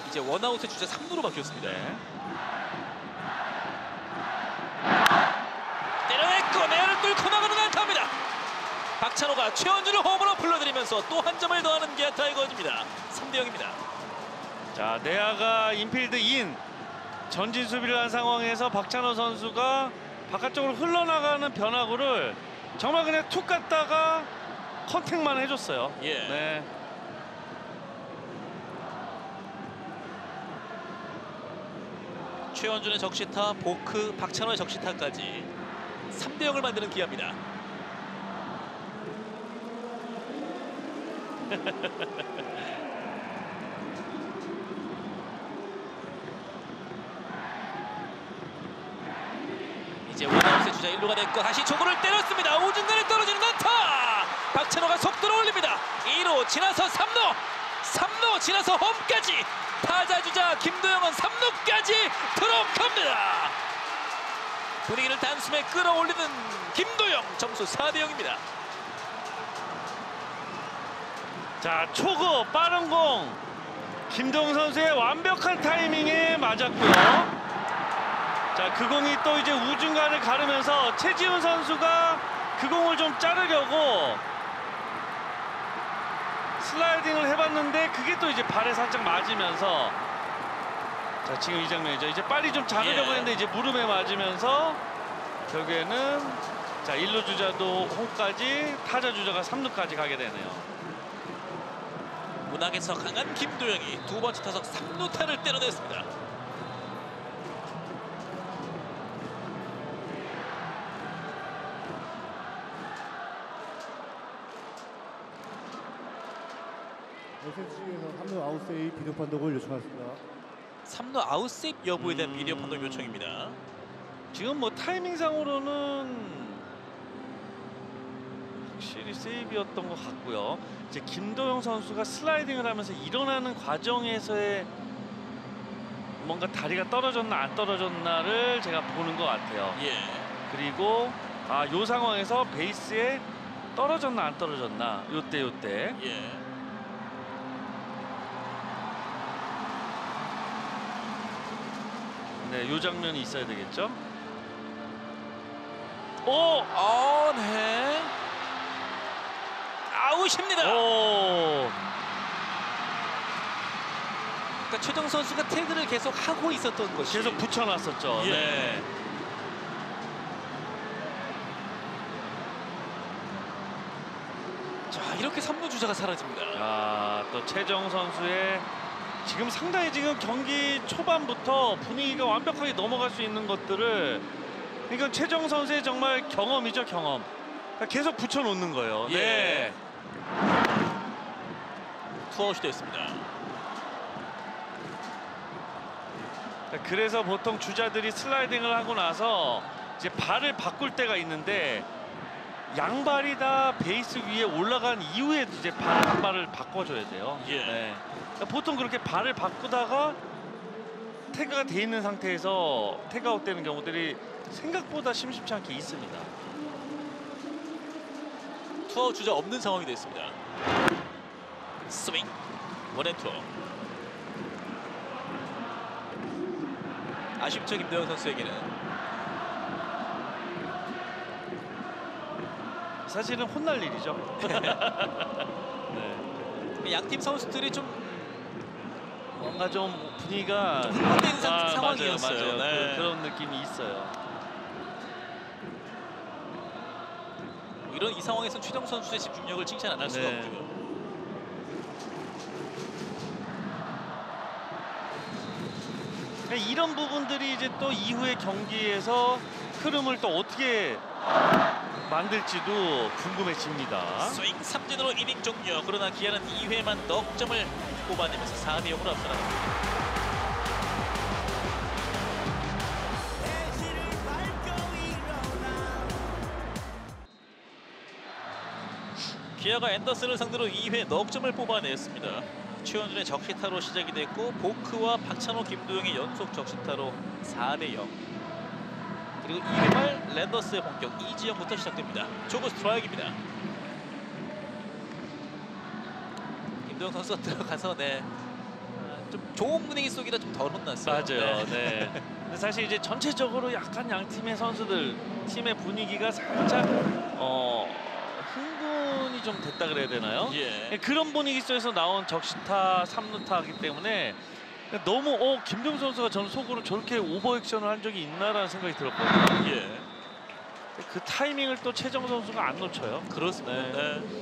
이제 원아웃의 주자 3루로 바뀌었습니다. 네. 때려냈고 내야를 뚫고 나가는 안타입니다. 박찬호가 최원준을 홈으로 불러들이면서 또 한 점을 더하는 기아 타이거즈입니다. 3대0입니다. 자, 내야가 인필드 인 전진 수비를 한 상황에서 박찬호 선수가 바깥쪽으로 흘러나가는 변화구를 정말 그냥 툭 갔다가 컨택만 해줬어요. 예. 네. 최원준의 적시타, 보크, 박찬호의 적시타까지 3대0을 만드는 기아입니다. 이제 원아웃의 주자 1루가 됐고 다시 초구를 때렸습니다. 우중간에 떨어지는 안타. 박찬호가 속도를 올립니다. 2루 지나서 3루 지나서 홈까지. 타자 주자 김도영은 3루까지 들어갑니다. 분위기를 단숨에 끌어올리는 김도영. 점수 4대0입니다. 자, 초구 빠른 공 김도영 선수의 완벽한 타이밍에 맞았고요. 자, 그 공이 또 이제 우중간을 가르면서 최지훈 선수가 그 공을 좀 자르려고 슬라이딩을 해봤는데 그게 또 이제 발에 살짝 맞으면서, 자, 지금 이 장면이죠. 이제 빨리 좀 자르려고 했는데 이제 무릎에 맞으면서 결국에는 자, 1루 주자도 홈까지, 타자 주자가 3루까지 가게 되네요. 문학에서 강한 김도영이 두 번째 타석 3루타를 때려냈습니다. SSG에서 3루 아웃세이브 비디오 판독을 요청하겠습니다. 3루 아웃세이브 여부에 대한 비디오 판독 요청입니다. 지금 뭐 타이밍상으로는 확실히 세이브였던 것 같고요. 이제 김도영 선수가 슬라이딩을 하면서 일어나는 과정에서의 뭔가 다리가 떨어졌나 안 떨어졌나를 제가 보는 것 같아요. 예. 그리고 요 상황에서 베이스에 떨어졌나 안 떨어졌나 요때 예. 네, 요 장면이 있어야 되겠죠. 네. 아웃입니다. 그러니까 최정 선수가 태그를 계속 하고 있었던 것이 계속 붙여놨었죠. 예. 네. 자, 이렇게 3루 주자가 사라집니다. 또 최정 선수의 지금 상당히 지금 경기 초반부터 분위기가 완벽하게 넘어갈 수 있는 것들을, 그러니까 최정 선수의 정말 경험이죠, 경험. 그러니까 계속 붙여놓는 거예요. 예. 네. 투아웃이 됐습니다. 그래서 보통 주자들이 슬라이딩을 하고 나서 이제 발을 바꿀 때가 있는데, 양발이 다 베이스 위에 올라간 이후에 이제 한 발을 바꿔줘야 돼요. 예. 네. 그러니까 보통 그렇게 발을 바꾸다가 태그가 돼 있는 상태에서 태그아웃 되는 경우들이 생각보다 심심치 않게 있습니다. 투아웃 주자 없는 상황이 됐습니다. 스윙. 원앤투. 아쉽죠, 김도영 선수에게는. 사실은 혼날 일이죠. 네. 양팀 선수들이 좀 뭔가 좀 분위기가 좀 흥분된 상황이었어요. 맞아요. 네. 그런 느낌이 있어요. 이런 이 상황에서 최정 선수의 집중력을 칭찬 안 할 수가 네. 없고요. 그러니까 이런 부분들이 이제 또 이후의 경기에서 흐름을 또 어떻게 만들지도 궁금해집니다. 스윙 삼진으로 이닝 종료. 그러나 기아는 2회만 넉 점을 뽑아내면서 4대0으로 앞서 나갑니다. 기아가 앤더슨을 상대로 2회 넉 점을 뽑아냈습니다. 최원준의 적시타로 시작이 됐고 보크와 박찬호, 김도영의 연속 적시타로 4대0. 그리고 2회 말 랜더스의 공격 이지영부터 시작됩니다. 초구 스트라이크입니다. 김도영 선수가 들어가서 좀 좋은 분위기 속이라 좀 덜 혼났어요. 맞아요. 네. 근데 사실 이제 전체적으로 약간 양 팀의 선수들 팀의 분위기가 살짝 흥분이 좀 됐다 그래야 되나요? 예. 그런 분위기 속에서 나온 적시타 3루타이기 때문에 너무 김병수 선수가 저는 속으로 저렇게 오버액션을 한 적이 있나라는 생각이 들었거든요. 예. 그 타이밍을 또 최정 선수가 안 놓쳐요. 그렇습니다. 네. 네.